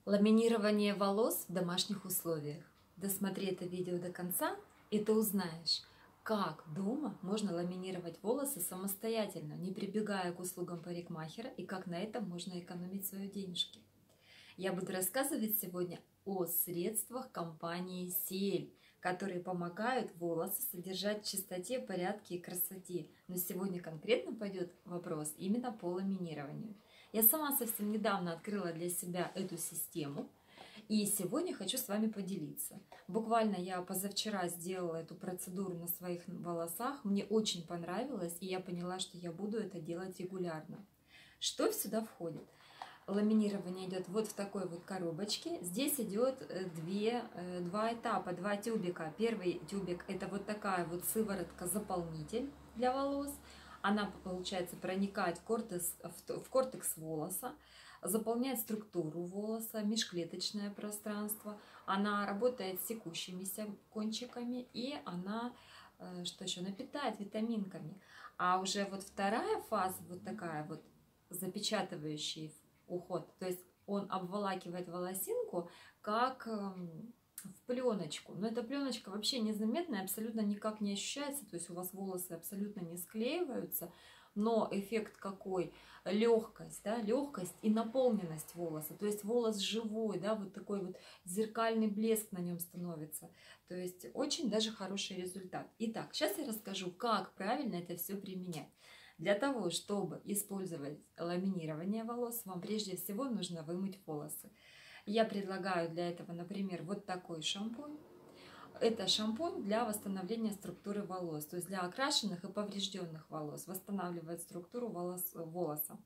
Ламинирование волос в домашних условиях. Досмотри это видео до конца, и ты узнаешь, как дома можно ламинировать волосы самостоятельно, не прибегая к услугам парикмахера, и как на этом можно экономить свои денежки. Я буду рассказывать сегодня о средствах компании Ciel, которые помогают волосы содержать в чистоте, порядке и красоте. Но сегодня конкретно пойдет вопрос именно по ламинированию. Я сама совсем недавно открыла для себя эту систему, и сегодня хочу с вами поделиться. Буквально я позавчера сделала эту процедуру на своих волосах, мне очень понравилось, и я поняла, что я буду это делать регулярно. Что сюда входит? Ламинирование идет вот в такой вот коробочке. Здесь идет два этапа, два тюбика. Первый тюбик — это вот такая вот сыворотка-заполнитель для волос. Она, получается, проникает в кортекс волоса, заполняет структуру волоса, межклеточное пространство. Она работает с секущимися кончиками, и она, что еще, она питает витаминками. А уже вот вторая фаза, вот такая вот запечатывающая уход, то есть он обволакивает волосинку как в пленочку, но эта пленочка вообще незаметная, абсолютно никак не ощущается, то есть у вас волосы абсолютно не склеиваются, но эффект какой? Легкость, да, легкость и наполненность волоса, то есть волос живой, да, вот такой вот зеркальный блеск на нем становится, то есть очень даже хороший результат. Итак, сейчас я расскажу, как правильно это все применять. Для того, чтобы использовать ламинирование волос, вам прежде всего нужно вымыть волосы. Я предлагаю для этого, например, вот такой шампунь. Это шампунь для восстановления структуры волос, то есть для окрашенных и поврежденных волос, восстанавливает структуру волоса.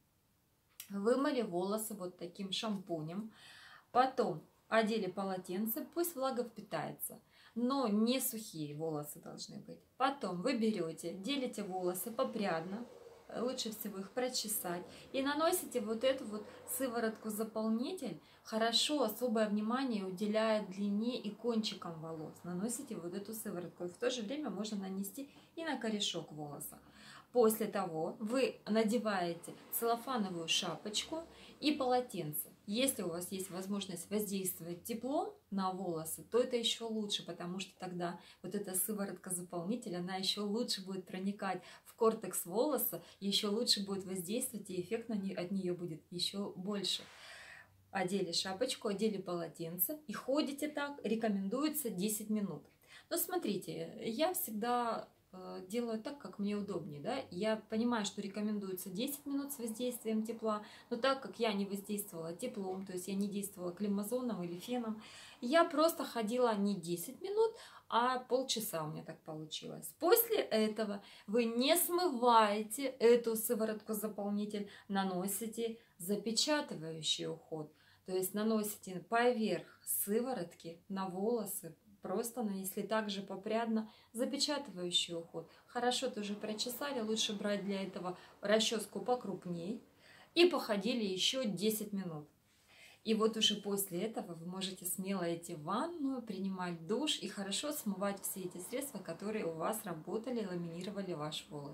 Вымыли волосы вот таким шампунем, потом одели полотенце, пусть влага впитается, но не сухие волосы должны быть. Потом вы берете, делите волосы попрядно, лучше всего их прочесать, и наносите вот эту вот сыворотку-заполнитель, хорошо, особое внимание уделяя длине и кончикам волос. Наносите вот эту сыворотку, и в то же время можно нанести и на корешок волоса. После того вы надеваете целлофановую шапочку и полотенце. Если у вас есть возможность воздействовать теплом на волосы, то это еще лучше, потому что тогда вот эта сыворотка-заполнитель, она еще лучше будет проникать в кортекс волоса, еще лучше будет воздействовать, и эффект от нее будет еще больше. Одели шапочку, одели полотенце и ходите так, рекомендуется 10 минут. Но смотрите, я всегда делаю так, как мне удобнее, да? Я понимаю, что рекомендуется 10 минут с воздействием тепла, но так как я не воздействовала теплом, то есть я не действовала климазоном или феном, я просто ходила не 10 минут, а полчаса у меня так получилось. После этого вы не смываете эту сыворотку-заполнитель, наносите запечатывающий уход, то есть наносите поверх сыворотки на волосы, просто нанесли также попрядно запечатывающий уход. Хорошо тоже прочесали, лучше брать для этого расческу покрупней. И походили еще 10 минут. И вот уже после этого вы можете смело идти в ванную, принимать душ и хорошо смывать все эти средства, которые у вас работали, ламинировали ваш волос.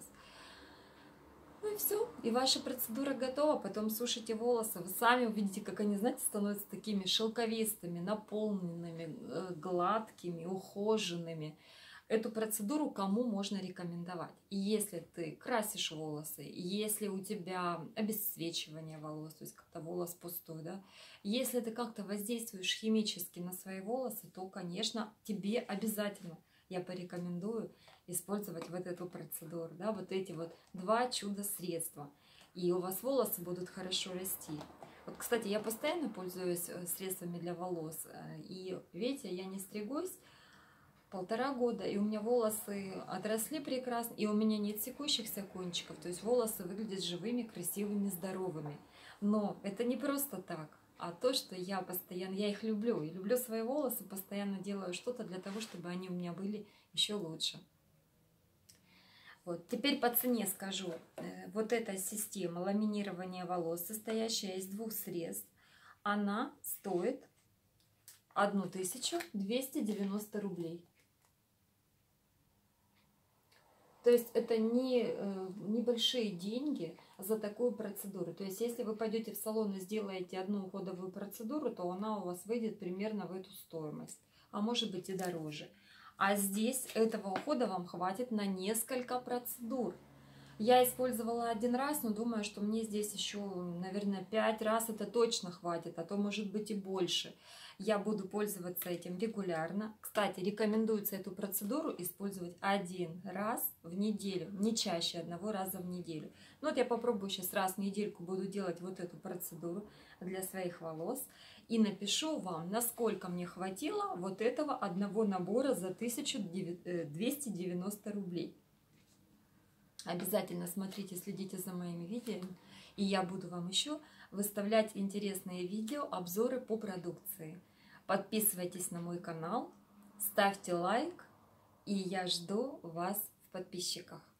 Ну и все, и ваша процедура готова. Потом сушите волосы, вы сами увидите, как они, знаете, становятся такими шелковистыми, наполненными, гладкими, ухоженными. Эту процедуру кому можно рекомендовать? И если ты красишь волосы, если у тебя обесцвечивание волос, то есть как-то волос пустой, да, если ты как-то воздействуешь химически на свои волосы, то, конечно, тебе обязательно я порекомендую использовать вот эту процедуру, да, вот эти вот два чудо-средства. И у вас волосы будут хорошо расти. Вот, кстати, я постоянно пользуюсь средствами для волос. И видите, я не стригусь 1,5 года, и у меня волосы отросли прекрасно, и у меня нет секущихся кончиков. То есть волосы выглядят живыми, красивыми, здоровыми. Но это не просто так. А то, что я постоянно, я их люблю, и люблю свои волосы, постоянно делаю что-то для того, чтобы они у меня были еще лучше. Вот. Теперь по цене скажу. Вот эта система ламинирования волос, состоящая из 2 средств, она стоит 1290 рублей. То есть это не небольшие деньги за такую процедуру. То есть если вы пойдете в салон и сделаете одну уходовую процедуру, то она у вас выйдет примерно в эту стоимость, а может быть и дороже. А здесь этого ухода вам хватит на несколько процедур. Я использовала один раз, но думаю, что мне здесь еще, наверное, 5 раз это точно хватит, а то может быть и больше. Я буду пользоваться этим регулярно. Кстати, рекомендуется эту процедуру использовать один раз в неделю, не чаще одного раза в неделю. Ну вот я попробую сейчас раз в недельку буду делать вот эту процедуру для своих волос и напишу вам, насколько мне хватило вот этого одного набора за 1290 рублей. Обязательно смотрите, следите за моими видео, и я буду вам еще выставлять интересные видео, обзоры по продукции. Подписывайтесь на мой канал, ставьте лайк, и я жду вас в подписчиках.